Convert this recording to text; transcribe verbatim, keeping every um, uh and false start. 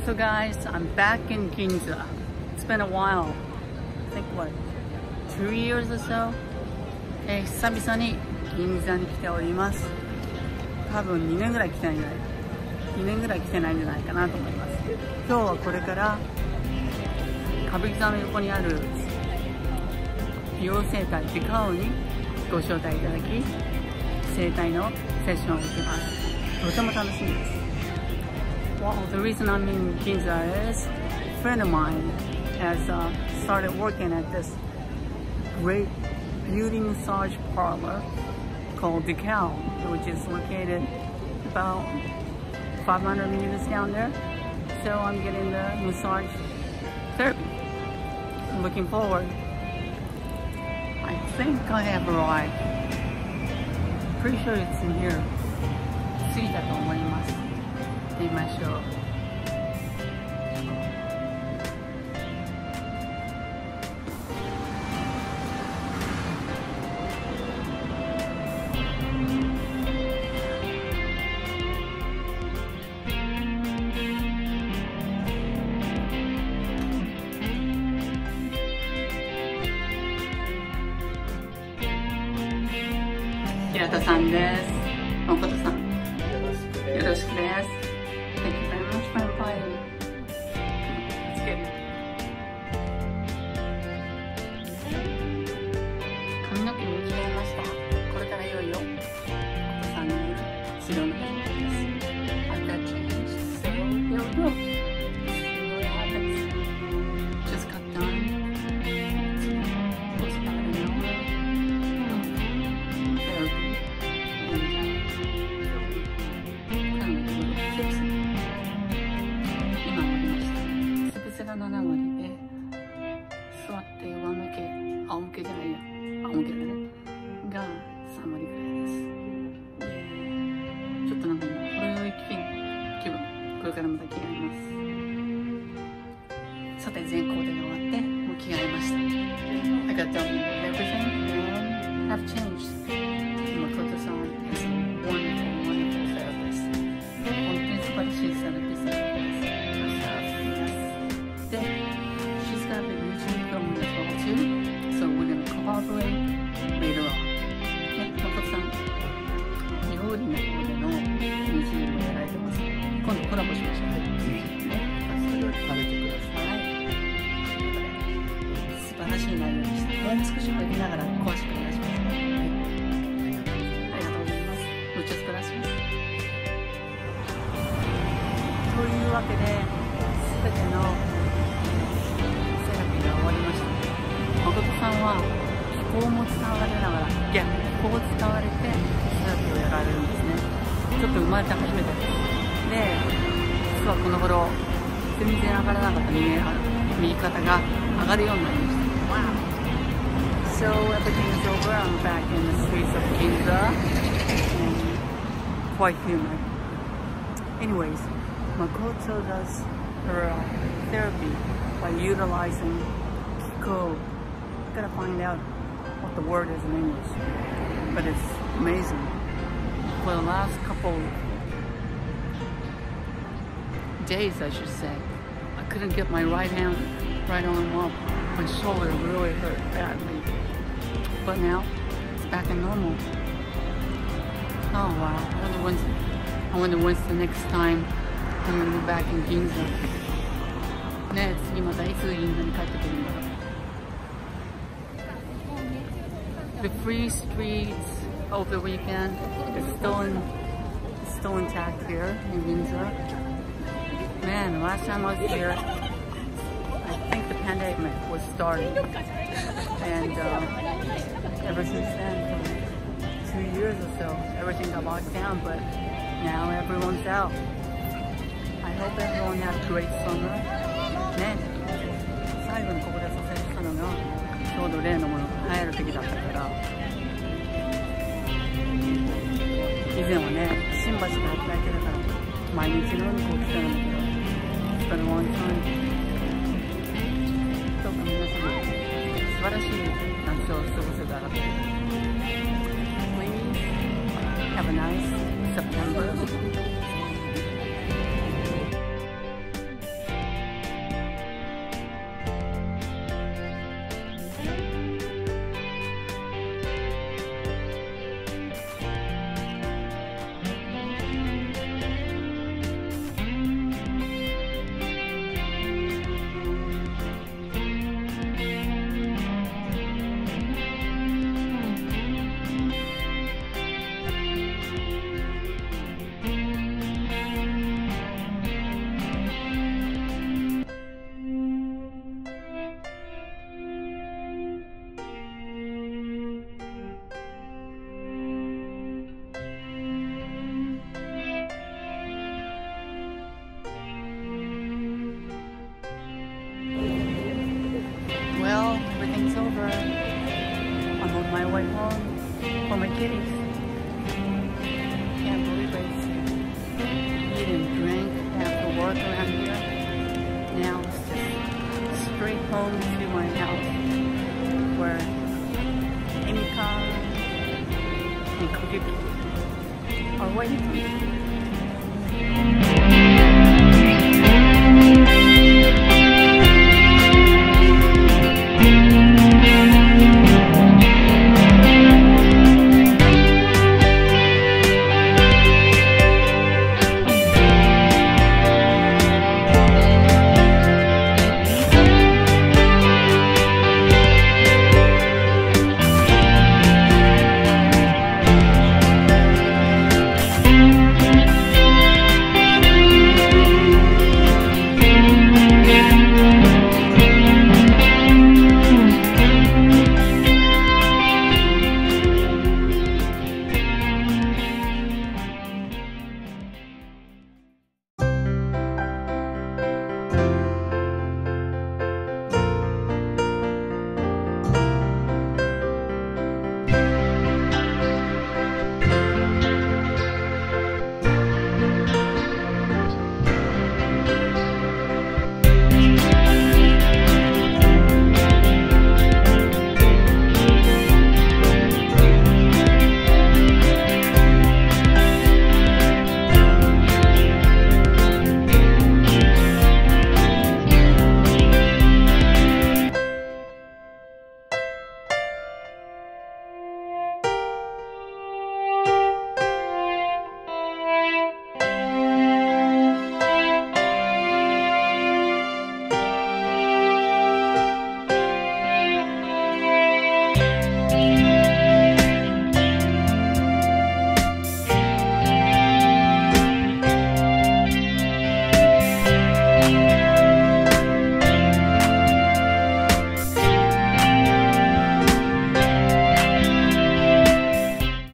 So guys, I'm back in Ginza. It's been a while. I think what, two years or so? えー、久々に銀座に来ております。多分にねんぐらい来てないんじゃない、にねんぐらい来てないんじゃないかなと思います。今日はこれから歌舞伎座の横にある美容整体ディカオにご招待いただき、整体のセッションを受けます。とても楽しみです。Well, the reason I'm in Ginza is a friend of mine has uh, started working at this great beauty massage parlor called Decau, which is located about five hundred meters down there. So I'm getting the massage therapy. I'm looking forward. I think I have arrived. Pretty sure it's in here. 着いたと思います。行ってみましょう。平田さんです。誠さん、よろしくです。Thank you very much for inviting me. Let's get it. 髪の毛に着替えました。これからいよいよ誠さんの治療の始まりです。I've got changed, so here we go. See what happens. Just got done.ななわりで座って上向け、仰向けじゃないや、仰向けだねがさんわりぐらいです。で、ちょっとなんか今ほろ酔い気分、これからまた着替えます。さて全工程が終わってもう着替えました。I got done everything and have changed. Makoto-san is a wonderful, wonderful therapist. 本当に素晴らしいセラピストです。She's got the YouTube film as well too, so we're going to cooperate later on. ね、誠さん、料理の方での YouTube をやられてます。今度コラボしましょう。ね、それを食べてください。ということで、素晴らしい内容でした。もう少し触れながら詳しくお願いします。はい、ありがとうございます。Muchas gracias。というわけで、すべての誠さんは気候も使われながら、逆に気候を使われてセラピーをやられるんですね。ちょっと生まれて初めてです。で、実はこの頃全然上がらなかった右右肩が上がるようになりました。Wow. So everything is over. I'm back in the streets of Ginza and quite humid. Anyways, Makoto does her uh, therapy by utilizing Kiko. Gotta find out what the word is in English, but it's amazing. For the last couple days, I should say, I couldn't get my right hand, right arm up. My shoulder really hurt badly, but now it's back in normal. Oh wow! I wonder when's, I wonder when's the next time I'm gonna be back in Ginza. ねえ、次またいつ銀座に帰ってくるんだろう。The free streets over the weekend is still in, still intact here in Ginza. Man, last time I was here, I think the pandemic was starting, and uh, ever since then, for two years or so, everything got locked down. But now everyone's out. I hope everyone had a great summer. ね、最後にここで撮影したのがちょうど例のものが流行る時だったから、以前はね、新橋で働いてたから毎日のようにこう来たんだけど、It's been a long time. どうか皆様素晴らしい夏を過ごせたらと。Please have a nice September. my way home for my kitties. Can't believe it's eat and drink after work around here. Now it's just straight home to my house where Emika and Koyuki are waiting for me.